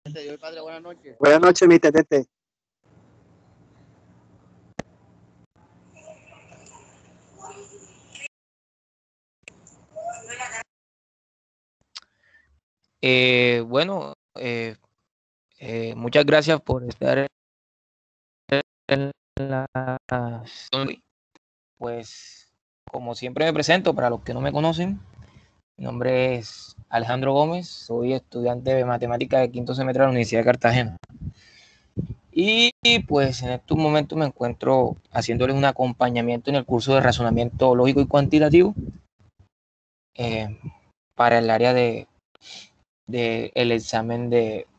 Dios Padre, buenas noches. Buenas noches, mi tetete. Bueno, muchas gracias por estar en la... Pues, como siempre me presento, para los que no me conocen, mi nombre es Alejandro Gómez, soy estudiante de matemáticas de quinto semestre de la Universidad de Cartagena. Y pues en estos momentos me encuentro haciéndoles un acompañamiento en el curso de razonamiento lógico y cuantitativo para el área de el examen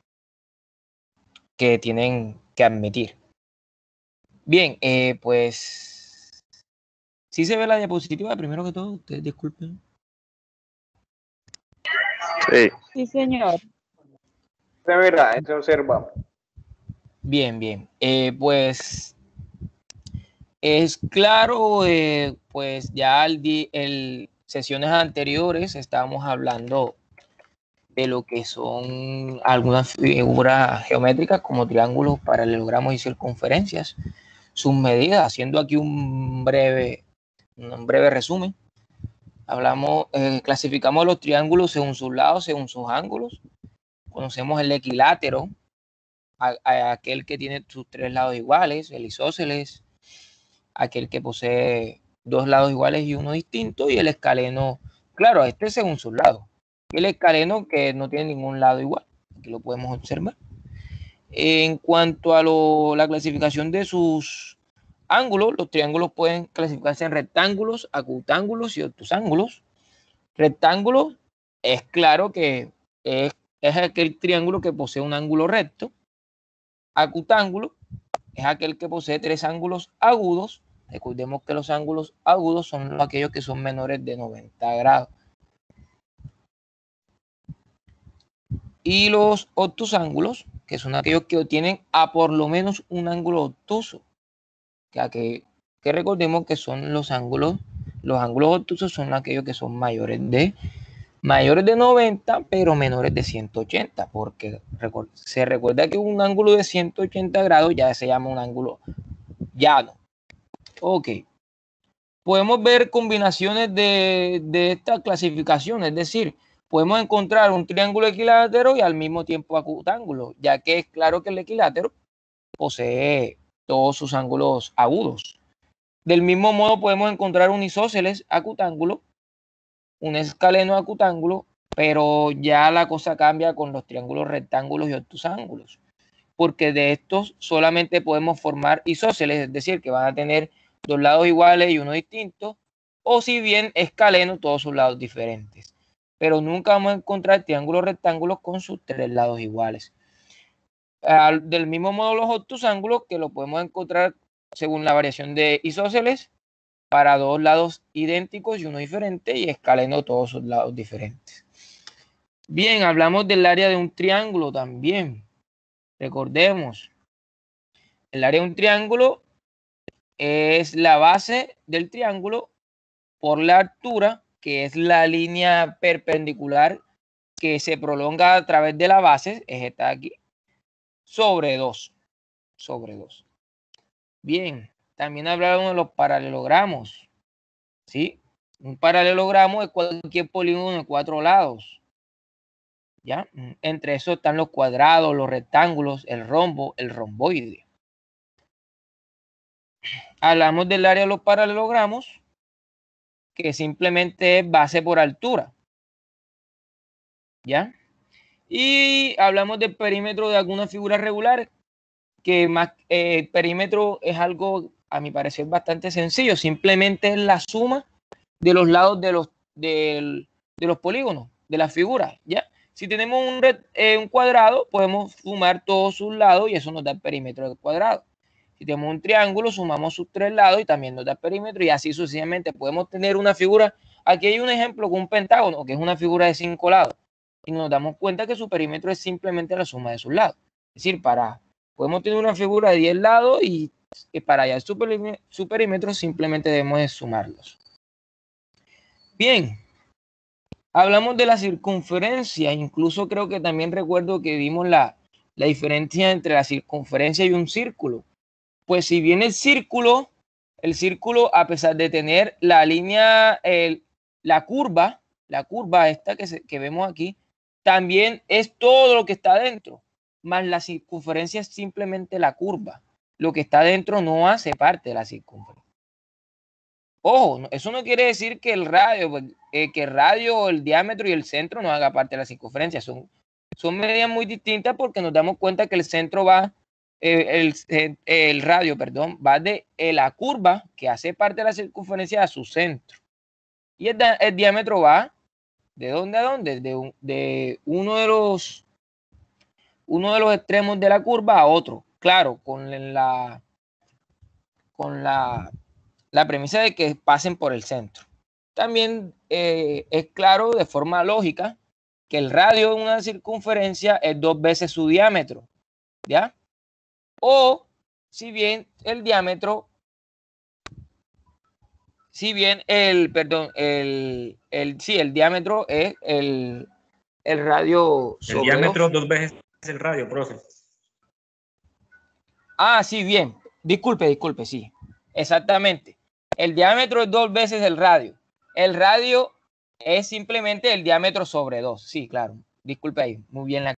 que tienen que admitir. Bien, pues sí se ve la diapositiva, primero que todo, ustedes disculpen. Sí. Sí, señor. Se verá, se observa. Bien, bien. Pues es claro, pues ya el sesiones anteriores estábamos hablando de lo que son algunas figuras geométricas como triángulos, paralelogramos y circunferencias, sus medidas, haciendo aquí un breve resumen. Hablamos, clasificamos los triángulos según sus lados, según sus ángulos. Conocemos el equilátero, aquel que tiene sus tres lados iguales, el isósceles, aquel que posee dos lados iguales y uno distinto, y el escaleno, claro, este según sus lados. El escaleno que no tiene ningún lado igual, aquí lo podemos observar. En cuanto a la clasificación de sus ángulos, los triángulos pueden clasificarse en rectángulos, acutángulos y obtusángulos. Rectángulo es claro que es aquel triángulo que posee un ángulo recto. Acutángulo es aquel que posee tres ángulos agudos. Recordemos que los ángulos agudos son aquellos que son menores de 90 grados. Y los obtusángulos, que son aquellos que tienen a por lo menos un ángulo obtuso. Que recordemos que son los ángulos obtusos son aquellos que son mayores de 90, pero menores de 180, porque se recuerda que un ángulo de 180 grados ya se llama un ángulo llano. Ok. Podemos ver combinaciones de esta clasificación, es decir, podemos encontrar un triángulo equilátero y al mismo tiempo acutángulo, ya que es claro que el equilátero posee todos sus ángulos agudos. Del mismo modo podemos encontrar un isósceles acutángulo, un escaleno acutángulo, pero ya la cosa cambia con los triángulos rectángulos y obtusángulos, porque de estos solamente podemos formar isósceles, es decir, que van a tener dos lados iguales y uno distinto, o si bien escaleno, todos sus lados diferentes. Pero nunca vamos a encontrar triángulos rectángulos con sus tres lados iguales. Del mismo modo los obtusángulos, que lo podemos encontrar según la variación de isósceles, para dos lados idénticos y uno diferente, y escaleno todos sus lados diferentes. Bien, hablamos del área de un triángulo también. Recordemos, el área de un triángulo es la base del triángulo por la altura, que es la línea perpendicular que se prolonga a través de la base, es esta de aquí, sobre 2. Bien, también hablamos de los paralelogramos. ¿Sí? Un paralelogramo es cualquier polígono de 4 lados. ¿Ya? Entre esos están los cuadrados, los rectángulos, el rombo, el romboide. Hablamos del área de los paralelogramos, que simplemente es base por altura. ¿Ya? Y hablamos del perímetro de algunas figuras regulares, que más el perímetro es algo, a mi parecer, bastante sencillo. Simplemente es la suma de los lados de los polígonos, de las figuras, ¿ya? Si tenemos un cuadrado, podemos sumar todos sus lados y eso nos da el perímetro del cuadrado. Si tenemos un triángulo, sumamos sus tres lados y también nos da el perímetro, y así sucesivamente. Podemos tener una figura, aquí hay un ejemplo con un pentágono, que es una figura de 5 lados, y nos damos cuenta que su perímetro es simplemente la suma de sus lados. Es decir, podemos tener una figura de 10 lados y para hallar su perímetro simplemente debemos de sumarlos. Bien, hablamos de la circunferencia, incluso creo que también recuerdo que vimos la diferencia entre la circunferencia y un círculo. Pues si bien el círculo, a pesar de tener la línea, la curva esta que vemos aquí, también es todo lo que está dentro, más la circunferencia es simplemente la curva. Lo que está dentro no hace parte de la circunferencia. Ojo, eso no quiere decir que el radio, el diámetro y el centro no haga parte de la circunferencia. Son medidas muy distintas porque nos damos cuenta que el centro va, el radio, perdón, va de la curva que hace parte de la circunferencia a su centro. Y el diámetro va ¿de dónde a dónde? De uno de los extremos de la curva a otro. Claro, con la premisa de que pasen por el centro. También es claro de forma lógica que el radio de una circunferencia es 2 veces su diámetro, ¿ya? O si bien el diámetro, el diámetro es el radio sobre el diámetro 2 veces el radio, profe. Ah, sí, bien. Disculpe, sí. Exactamente. El diámetro es 2 veces el radio. El radio es simplemente el diámetro sobre 2. Sí, claro. Disculpe ahí. Muy bien la